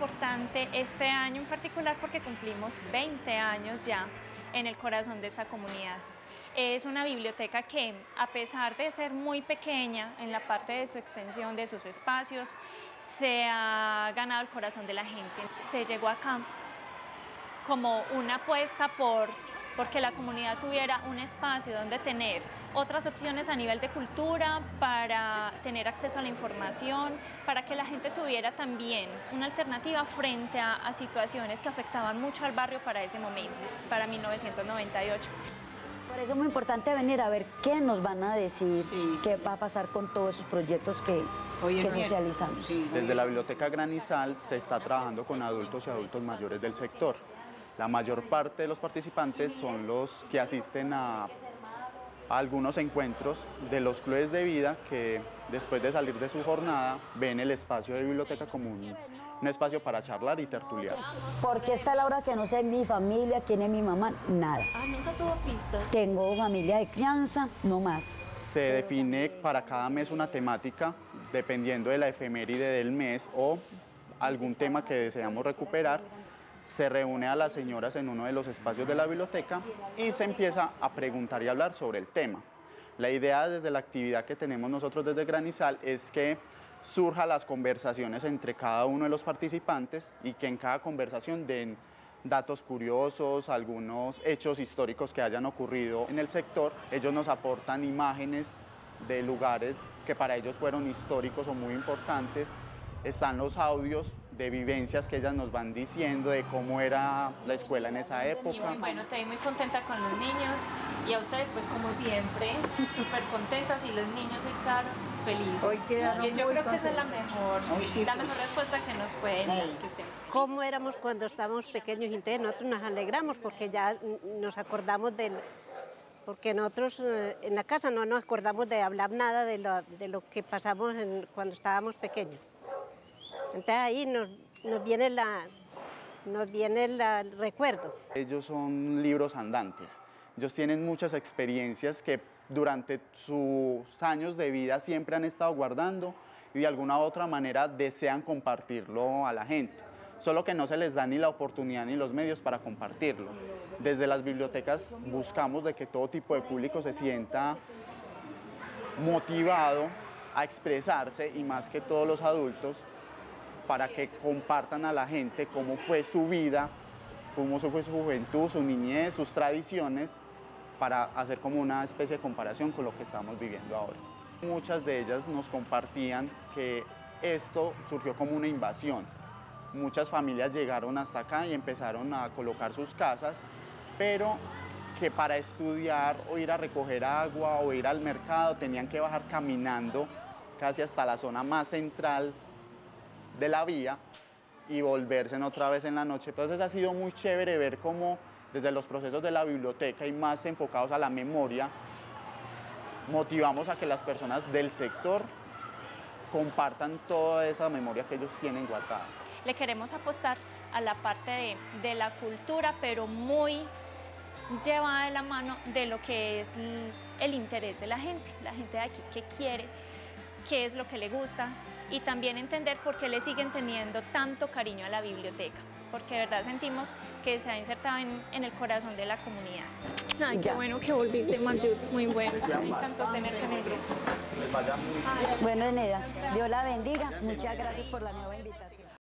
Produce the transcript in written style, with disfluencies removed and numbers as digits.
importante este año en particular porque cumplimos 20 años ya en el corazón de esta comunidad. Es una biblioteca que, a pesar de ser muy pequeña en la parte de su extensión, de sus espacios, se ha ganado el corazón de la gente. Se llegó acá como una apuesta porque la comunidad tuviera un espacio donde tener otras opciones a nivel de cultura, para tener acceso a la información, para que la gente tuviera también una alternativa frente a situaciones que afectaban mucho al barrio para ese momento, para 1998. Por eso es muy importante venir a ver qué nos van a decir, qué va a pasar con todos esos proyectos que socializamos. Desde la Biblioteca Granizal se está trabajando con adultos y adultos mayores del sector. La mayor parte de los participantes son los que asisten a algunos encuentros de los clubes de vida que después de salir de su jornada ven el espacio de biblioteca como un espacio para charlar y tertuliar. Porque está Laura que no sé mi familia, quién es mi mamá, nada. Ah, ¿nunca tuvo pistas? Tengo familia de crianza, no más. Se define para cada mes una temática dependiendo de la efeméride del mes o algún tema que deseamos recuperar. Se reúne a las señoras en uno de los espacios de la biblioteca y se empieza a preguntar y hablar sobre el tema. La idea desde la actividad que tenemos nosotros desde Granizal es que surjan las conversaciones entre cada uno de los participantes y que en cada conversación den datos curiosos, algunos hechos históricos que hayan ocurrido en el sector. Ellos nos aportan imágenes de lugares que para ellos fueron históricos o muy importantes. Están los audios de vivencias que ellas nos van diciendo de cómo era la escuela en esa época. Bueno, estoy muy contenta con los niños y a ustedes pues como siempre, súper contentas y los niños, claro, felices. Hoy quedaron Yo muy creo que esa es contentos. la mejor respuesta que nos pueden dar, que estén. ¿Cómo éramos cuando estábamos pequeños? Y entonces nosotros nos alegramos porque ya nos acordamos porque nosotros en la casa no nos acordamos de hablar nada de lo que pasamos cuando estábamos pequeños. Entonces ahí nos viene el recuerdo. Ellos son libros andantes. Ellos tienen muchas experiencias que durante sus años de vida siempre han estado guardando y de alguna u otra manera desean compartirlo a la gente. Solo que no se les da ni la oportunidad ni los medios para compartirlo. Desde las bibliotecas buscamos de que todo tipo de público se sienta motivado a expresarse y más que todos los adultos, para que compartan a la gente cómo fue su vida, cómo fue su juventud, su niñez, sus tradiciones, para hacer como una especie de comparación con lo que estamos viviendo ahora. Muchas de ellas nos compartían que esto surgió como una invasión. Muchas familias llegaron hasta acá y empezaron a colocar sus casas, pero que para estudiar o ir a recoger agua o ir al mercado tenían que bajar caminando casi hasta la zona más central de la vía y volverse otra vez en la noche. Entonces ha sido muy chévere ver cómo desde los procesos de la biblioteca y más enfocados a la memoria, motivamos a que las personas del sector compartan toda esa memoria que ellos tienen guardada. Le queremos apostar a la parte de la cultura, pero muy llevada de la mano de lo que es el interés de la gente de aquí, qué quiere, qué es lo que le gusta, y también entender por qué le siguen teniendo tanto cariño a la biblioteca, porque de verdad sentimos que se ha insertado en el corazón de la comunidad. Ay, qué bueno que volviste, Marjorie, muy bueno, me encantó tenerte en el grupo. Bueno, Eneda, Dios la bendiga, muchas gracias por la nueva invitación.